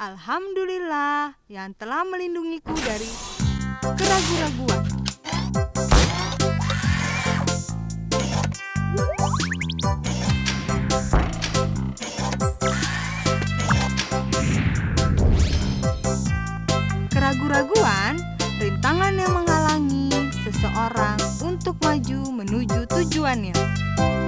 Alhamdulillah yang telah melindungiku dari keraguan-raguan. Keraguan-raguan, rintangan yang menghalangi seseorang untuk maju menuju tujuannya.